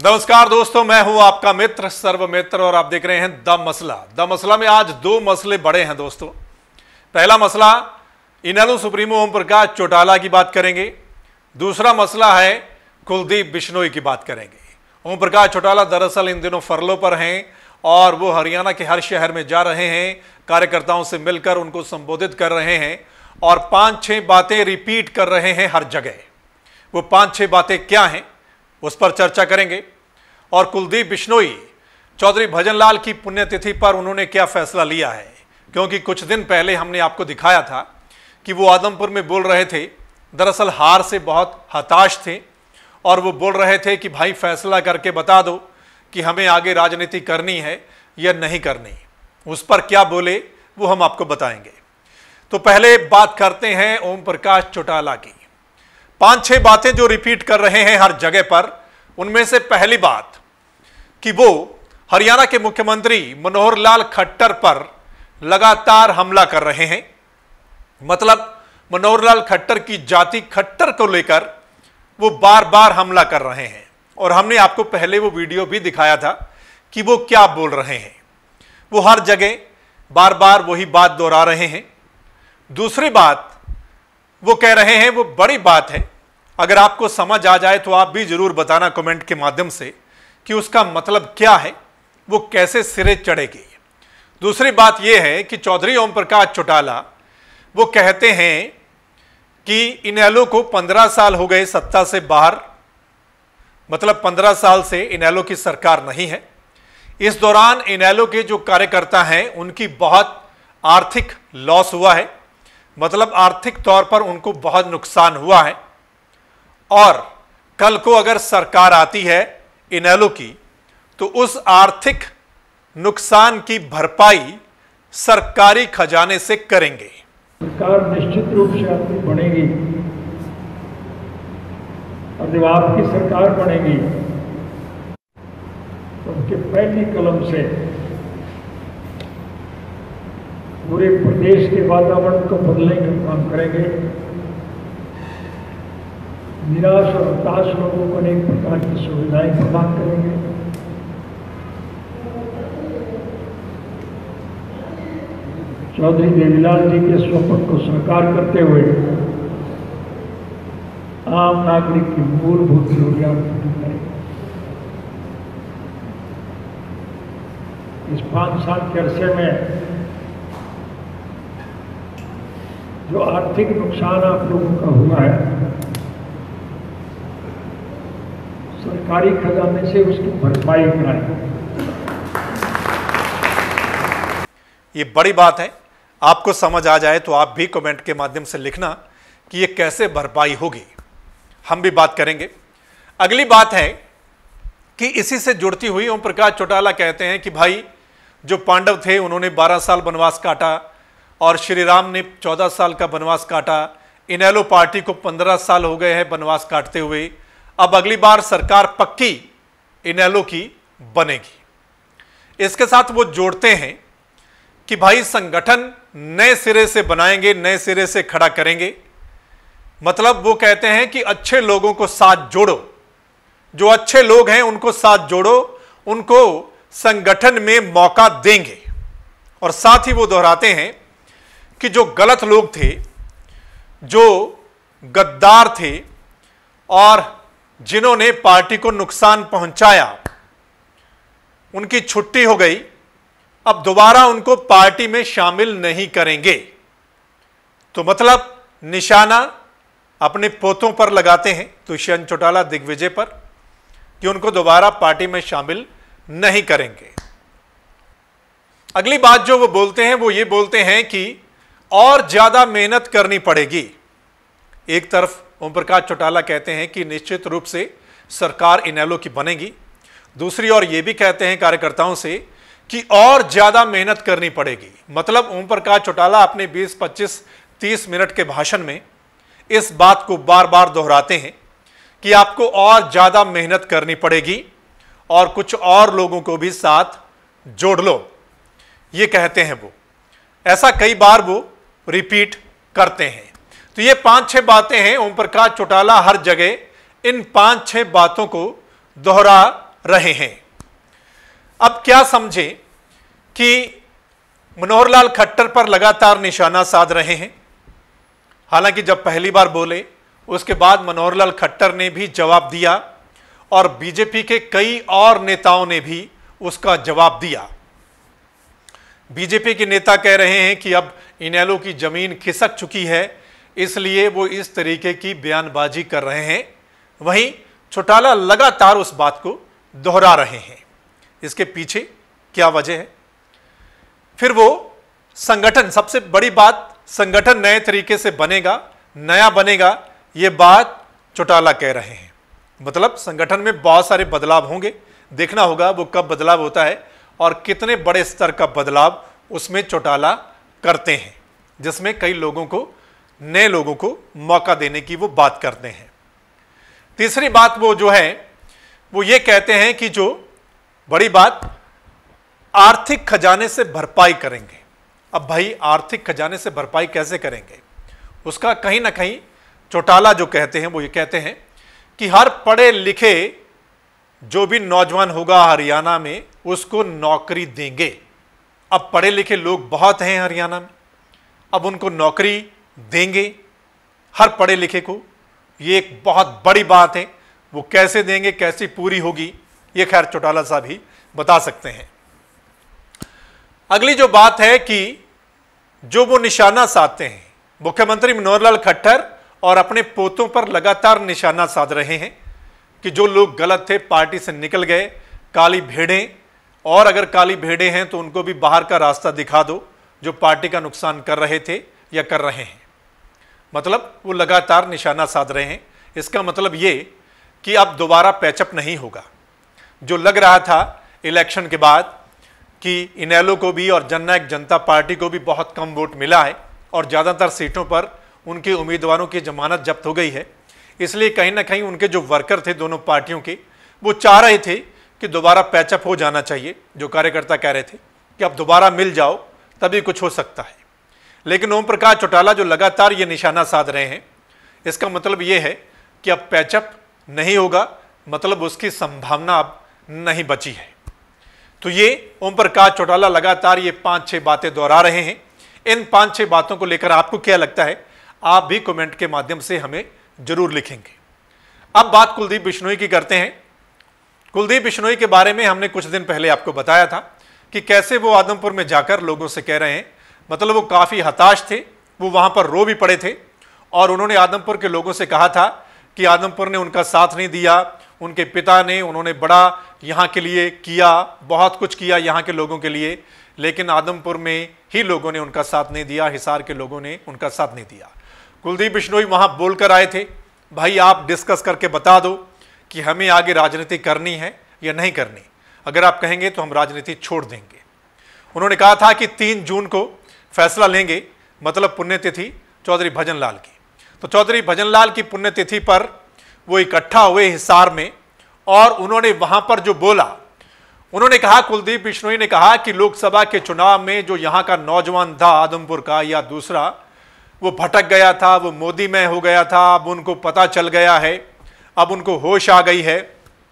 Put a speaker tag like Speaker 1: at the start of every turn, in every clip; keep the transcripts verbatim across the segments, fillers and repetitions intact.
Speaker 1: नमस्कार दोस्तों, मैं हूं आपका मित्र सर्व मित्र और आप देख रहे हैं द मसला। द मसला में आज दो मसले बड़े हैं दोस्तों। पहला मसला इनेलो सुप्रीमो ओम प्रकाश चौटाला की बात करेंगे। दूसरा मसला है कुलदीप बिश्नोई की बात करेंगे। ओम प्रकाश चौटाला दरअसल इन दिनों फरलो पर हैं और वो हरियाणा के हर शहर में जा रहे हैं, कार्यकर्ताओं से मिलकर उनको संबोधित कर रहे हैं और पांच छह बातें रिपीट कर रहे हैं हर जगह। वो पांच छह बातें क्या हैं उस पर चर्चा करेंगे। और कुलदीप बिश्नोई चौधरी भजनलाल की पुण्यतिथि पर उन्होंने क्या फैसला लिया है, क्योंकि कुछ दिन पहले हमने आपको दिखाया था कि वो आदमपुर में बोल रहे थे, दरअसल हार से बहुत हताश थे और वो बोल रहे थे कि भाई फैसला करके बता दो कि हमें आगे राजनीति करनी है या नहीं करनी। उस पर क्या बोले वो हम आपको बताएंगे। तो पहले बात करते हैं ओम प्रकाश चौटाला की। पांच छह बातें जो रिपीट कर रहे हैं हर जगह पर, उनमें से पहली बात कि वो हरियाणा के मुख्यमंत्री मनोहर लाल खट्टर पर लगातार हमला कर रहे हैं। मतलब मनोहर लाल खट्टर की जाति खट्टर को लेकर वो बार बार हमला कर रहे हैं और हमने आपको पहले वो वीडियो भी दिखाया था कि वो क्या बोल रहे हैं। वो हर जगह बार बार वही बात दोहरा रहे हैं। दूसरी बात वो कह रहे हैं, वो बड़ी बात है, अगर आपको समझ आ जाए तो आप भी जरूर बताना कमेंट के माध्यम से कि उसका मतलब क्या है, वो कैसे सिरे चढ़ेगी। दूसरी बात यह है कि चौधरी ओम प्रकाश चौटाला वो कहते हैं कि इनेलो को पंद्रह साल हो गए सत्ता से बाहर, मतलब पंद्रह साल से इनेलो की सरकार नहीं है। इस दौरान इनेलो के जो कार्यकर्ता हैं उनकी बहुत आर्थिक लॉस हुआ है, मतलब आर्थिक तौर पर उनको बहुत नुकसान हुआ है और कल को अगर सरकार आती है इनेलो की तो उस आर्थिक नुकसान की भरपाई सरकारी खजाने से करेंगे।
Speaker 2: सरकार निश्चित रूप से आपकी बनेगी और जब आपकी सरकार बनेगी तो उनके पहली कलम से पूरे प्रदेश के वातावरण को बदलने का काम करेंगे। निराश और हताश लोगों को अनेक प्रकार की सुविधाएं प्रदान करेंगे। चौधरी देवीलाल जी के स्वप्न को साकार करते हुए आम नागरिक की मूलभूत जरूरियात पूरी करेंगे। इस पांच साल के अरसे में जो आर्थिक नुकसान आप लोगों का हुआ है, सरकारी खजाने से उसकी भरपाई कराएंगे।
Speaker 1: ये बड़ी बात है, आपको समझ आ जाए तो आप भी कमेंट के माध्यम से लिखना कि ये कैसे भरपाई होगी, हम भी बात करेंगे। अगली बात है कि इसी से जुड़ती हुई ओम प्रकाश चौटाला कहते हैं कि भाई जो पांडव थे उन्होंने बारह साल वनवास काटा और श्री राम ने चौदह साल का वनवास काटा। इनेलो पार्टी को पंद्रह साल हो गए हैं वनवास काटते हुए। अब अगली बार सरकार पक्की इनेलो की बनेगी। इसके साथ वो जोड़ते हैं कि भाई संगठन नए सिरे से बनाएंगे, नए सिरे से खड़ा करेंगे। मतलब वो कहते हैं कि अच्छे लोगों को साथ जोड़ो, जो अच्छे लोग हैं उनको साथ जोड़ो, उनको संगठन में मौका देंगे। और साथ ही वो दोहराते हैं कि जो गलत लोग थे, जो गद्दार थे और जिन्होंने पार्टी को नुकसान पहुंचाया, उनकी छुट्टी हो गई, अब दोबारा उनको पार्टी में शामिल नहीं करेंगे। तो मतलब निशाना अपने पोतों पर लगाते हैं दुष्यंत चौटाला दिग्विजय पर कि उनको दोबारा पार्टी में शामिल नहीं करेंगे। अगली बात जो वो बोलते हैं वो ये बोलते हैं कि और ज्यादा मेहनत करनी पड़ेगी। एक तरफ ओम प्रकाश चौटाला कहते हैं कि निश्चित रूप से सरकार इनेलो की बनेगी, दूसरी ओर ये भी कहते हैं कार्यकर्ताओं से कि और ज्यादा मेहनत करनी पड़ेगी। मतलब ओम प्रकाश चौटाला अपने बीस पच्चीस तीस मिनट के भाषण में इस बात को बार बार दोहराते हैं कि आपको और ज्यादा मेहनत करनी पड़ेगी और कुछ और लोगों को भी साथ जोड़ लो, ये कहते हैं वो। ऐसा कई बार वो रिपीट करते हैं। तो ये पांच छह बातें हैं। ओम प्रकाश चौटाला हर जगह इन पांच छह बातों को दोहरा रहे हैं। अब क्या समझे कि मनोहर लाल खट्टर पर लगातार निशाना साध रहे हैं। हालांकि जब पहली बार बोले उसके बाद मनोहर लाल खट्टर ने भी जवाब दिया और बीजेपी के कई और नेताओं ने भी उसका जवाब दिया। बीजेपी के नेता कह रहे हैं कि अब इनेलो की जमीन खिसक चुकी है, इसलिए वो इस तरीके की बयानबाजी कर रहे हैं। वहीं चौटाला लगातार उस बात को दोहरा रहे हैं। इसके पीछे क्या वजह है? फिर वो संगठन, सबसे बड़ी बात, संगठन नए तरीके से बनेगा, नया बनेगा, ये बात चौटाला कह रहे हैं। मतलब संगठन में बहुत सारे बदलाव होंगे, देखना होगा वो कब बदलाव होता है और कितने बड़े स्तर का बदलाव उसमें चौटाला करते हैं, जिसमें कई लोगों को, नए लोगों को मौका देने की वो बात करते हैं। तीसरी बात वो जो है वो ये कहते हैं कि जो बड़ी बात, आर्थिक खजाने से भरपाई करेंगे। अब भाई आर्थिक खजाने से भरपाई कैसे करेंगे? उसका कहीं ना कहीं चौटाला जो कहते हैं वो ये कहते हैं कि हर पढ़े लिखे जो भी नौजवान होगा हरियाणा में उसको नौकरी देंगे। अब पढ़े लिखे लोग बहुत हैं हरियाणा में, अब उनको नौकरी देंगे हर पढ़े लिखे को। ये एक बहुत बड़ी बात है। वो कैसे देंगे, कैसे पूरी होगी, ये खैर चौटाला साहब ही बता सकते हैं। अगली जो बात है कि जो वो निशाना साधते हैं, मुख्यमंत्री मनोहर लाल खट्टर और अपने पोतों पर लगातार निशाना साध रहे हैं कि जो लोग गलत थे पार्टी से निकल गए, काली भेड़ें, और अगर काली भेड़ें हैं तो उनको भी बाहर का रास्ता दिखा दो, जो पार्टी का नुकसान कर रहे थे या कर रहे हैं। मतलब वो लगातार निशाना साध रहे हैं। इसका मतलब ये कि अब दोबारा पैचअप नहीं होगा। जो लग रहा था इलेक्शन के बाद कि इनेलो को भी और जननायक जनता पार्टी को भी बहुत कम वोट मिला है और ज़्यादातर सीटों पर उनके उम्मीदवारों की जमानत जब्त हो गई है, इसलिए कहीं ना कहीं उनके जो वर्कर थे दोनों पार्टियों के, वो चाह रहे थे कि दोबारा पैचअप हो जाना चाहिए। जो कार्यकर्ता कह रहे थे कि अब दोबारा मिल जाओ तभी कुछ हो सकता है। लेकिन ओम प्रकाश चौटाला जो लगातार ये निशाना साध रहे हैं, इसका मतलब ये है कि अब पैचअप नहीं होगा, मतलब उसकी संभावना अब नहीं बची है। तो ये ओम प्रकाश चौटाला लगातार ये पांच छह बातें दोहरा रहे हैं। इन पांच छह बातों को लेकर आपको क्या लगता है, आप भी कमेंट के माध्यम से हमें जरूर लिखेंगे। अब बात कुलदीप बिश्नोई की करते हैं। कुलदीप बिश्नोई के बारे में हमने कुछ दिन पहले आपको बताया था कि कैसे वो आदमपुर में जाकर लोगों से कह रहे हैं, मतलब वो काफ़ी हताश थे, वो वहाँ पर रो भी पड़े थे और उन्होंने आदमपुर के लोगों से कहा था कि आदमपुर ने उनका साथ नहीं दिया, उनके पिता ने, उन्होंने बड़ा यहाँ के लिए किया, बहुत कुछ किया यहाँ के लोगों के लिए, लेकिन आदमपुर में ही लोगों ने उनका साथ नहीं दिया, हिसार के लोगों ने उनका साथ नहीं दिया। कुलदीप बिश्नोई वहाँ बोलकर आए थे, भाई आप डिस्कस करके बता दो कि हमें आगे राजनीति करनी है या नहीं करनी, अगर आप कहेंगे तो हम राजनीति छोड़ देंगे। उन्होंने कहा था कि तीन जून को फैसला लेंगे, मतलब पुण्यतिथि चौधरी भजन लाल की। तो चौधरी भजन लाल की पुण्यतिथि पर वो इकट्ठा हुए हिसार में और उन्होंने वहां पर जो बोला, उन्होंने कहा, कुलदीप बिश्नोई ने कहा कि लोकसभा के चुनाव में जो यहाँ का नौजवान था आदमपुर का या दूसरा, वो भटक गया था, वो मोदी में हो गया था, अब उनको पता चल गया है, अब उनको होश आ गई है,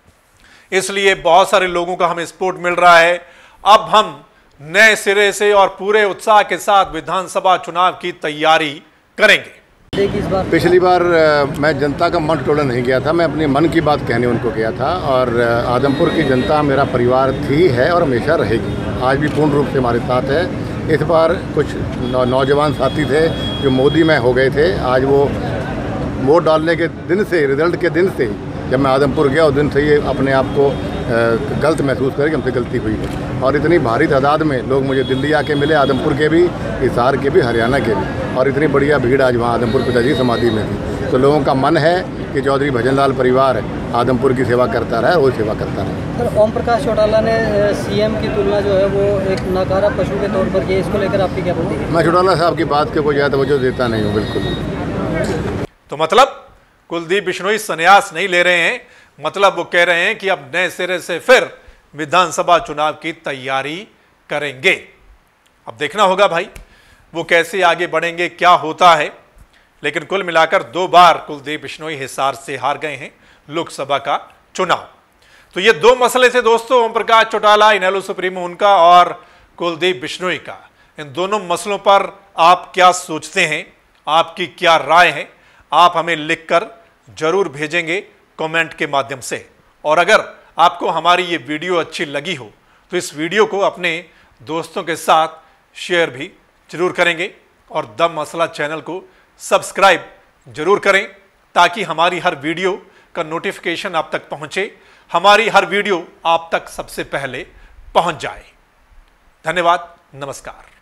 Speaker 1: इसलिए बहुत सारे लोगों का हमें सपोर्ट मिल रहा है। अब हम नए सिरे से और पूरे उत्साह के साथ विधानसभा चुनाव की तैयारी करेंगे।
Speaker 3: पिछली बार मैं जनता का मन टोला नहीं गया था, मैं अपने मन की बात कहने उनको गया था और आदमपुर की जनता मेरा परिवार थी, है और हमेशा रहेगी, आज भी पूर्ण रूप से हमारे साथ है। इस बार कुछ नौ, नौजवान साथी थे जो मोदी में हो गए थे, आज वो वोट डालने के दिन से, रिजल्ट के दिन से, जब मैं आदमपुर गया उस दिन से ये अपने आप को गलत महसूस करें कि हमसे गलती हुई है। और इतनी भारी तादाद में लोग मुझे दिल्ली आके मिले, आदमपुर के भी, हिसार के भी, हरियाणा के भी, और इतनी बढ़िया भीड़ आज वहाँ आदमपुर पिताजी समाधि में थी। तो लोगों का मन है कि चौधरी भजन लाल परिवार आदमपुर की सेवा करता रहे और वो सेवा करता रहे।
Speaker 4: सर, ओम प्रकाश चौटाला ने सीएम की तुलना जो है वो एक नकारा पशु के तौर पर किया, इसको लेकर आपकी क्या प्रतिक्रिया?
Speaker 3: मैं चौटाला साहब की बात के कोई ज़्यादा तवज्जो देता नहीं हूँ, बिल्कुल।
Speaker 1: तो मतलब कुलदीप बिश्नोई संन्यास नहीं ले रहे हैं, मतलब वो कह रहे हैं कि अब नए सिरे से फिर विधानसभा चुनाव की तैयारी करेंगे। अब देखना होगा भाई वो कैसे आगे बढ़ेंगे, क्या होता है। लेकिन कुल मिलाकर दो बार कुलदीप बिश्नोई हिसार से हार गए हैं लोकसभा का चुनाव। तो ये दो मसले थे दोस्तों, ओम प्रकाश चौटाला इनेलो सुप्रीमो उनका और कुलदीप बिश्नोई का। इन दोनों मसलों पर आप क्या सोचते हैं, आपकी क्या राय है, आप हमें लिखकर जरूर भेजेंगे कमेंट के माध्यम से। और अगर आपको हमारी ये वीडियो अच्छी लगी हो तो इस वीडियो को अपने दोस्तों के साथ शेयर भी जरूर करेंगे और द मसला चैनल को सब्सक्राइब जरूर करें ताकि हमारी हर वीडियो का नोटिफिकेशन आप तक पहुंचे, हमारी हर वीडियो आप तक सबसे पहले पहुंच जाए। धन्यवाद, नमस्कार।